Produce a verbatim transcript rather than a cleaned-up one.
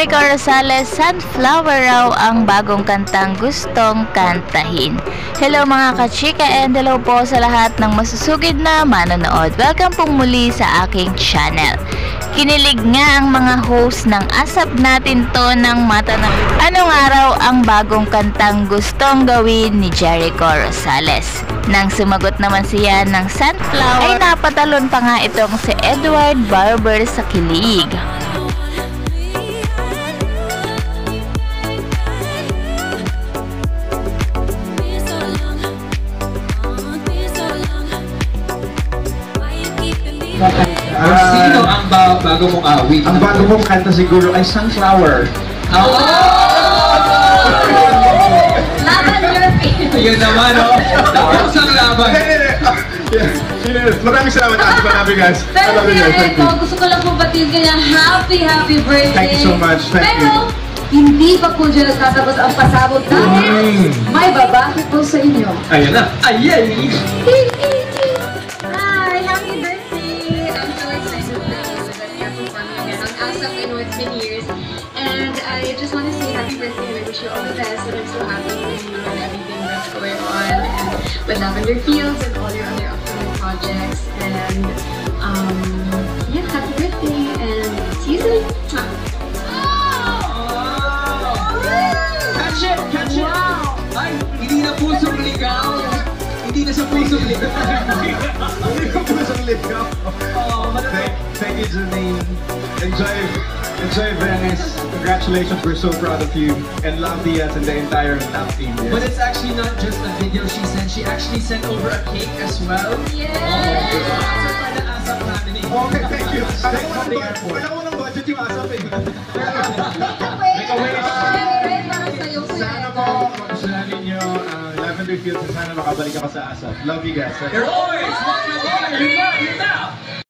Jericho Rosales, Sunflower raw ang bagong kantang gustong kantahin. Hello mga kachika and hello po sa lahat ng masusugid na manonood. Welcome pong muli sa aking channel. Kinilig nga ang mga host ng Asap Natin To ng mata ng anong araw ang bagong kantang gustong gawin ni Jericho Rosales. Nang sumagot naman siya ng Sunflower, ay napatalon pa nga itong si Edward Barber sa kilig. Uh, Sino ang ba bago mong awit? Ang bago mong kanta siguro ay Sunflower. Oh! Laban Murphy! Ayun naman, oh! Tapos ang laban! Maraming salamat, Ate Manabi, guys. I Pero love you guys. Thank ito, you. gusto ko lang pong batiin kanya happy, happy birthday! Thank you so much. Thank Pero, you. hindi pa po dyan nagtatapos ang pasabog dahil Mm. may babati po sa inyo. Ayun na! Ayay! Hi! Happy birthday! I'm so excited that you're performing again on ASAP. I know it's been years. And I just want to say happy birthday and I wish you all the best. And I'm so happy for you and everything that's going on. And with Lavender Fields and all your other upcoming projects. And um, yeah, happy birthday and see you soon! Catch it! Catch it! Ay, hindi na pusong ligaw! Hindi na siya pusong ligaw! Hindi ko po siyang ligaw. Thank, thank you, Janine. Enjoy, enjoy Venice. Congratulations, we're so proud of you. And love Diaz and the entire Tap team. Yes. But it's actually not just a video she sent. She actually sent over a cake as well. Yes! Okay, thank you. Alam mo ng budget, alam mo ng budget yung asap eh. Make a wish. Sana po, pag-share ninyo ang Lavender Fields, sana makabalik ako sa asap. Love you guys. You're always welcome. Yun na! Yun na!